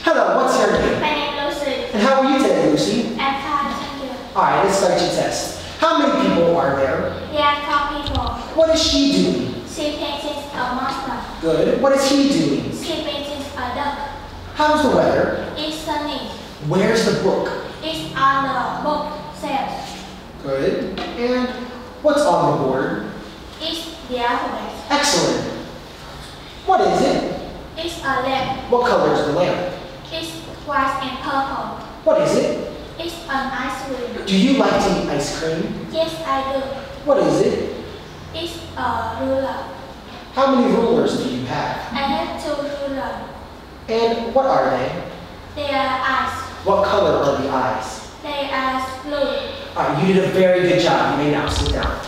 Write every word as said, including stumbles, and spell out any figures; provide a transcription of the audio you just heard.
Hello, what's your name? My name is Lucy. And how are you today, Lucy? I'm fine, thank you. Alright, let's start your test. How many people are there? There are twelve people. What is she doing? She paints a monster. Good. What is he doing? She paints a duck. How's the weather? It's sunny. Where's the book? It's on the book shelf. Good. And what's on the board? It's the alphabet. Excellent. What is it? It's a lamp. What color is the lamp? It's white and purple. What is it? It's an ice cream. Do you like to eat ice cream? Yes, I do. What is it? It's a ruler. How many rulers do you have? I have two rulers. And what are they? They are eyes. What color are the eyes? They are blue. Alright, you did a very good job. You may now sit down.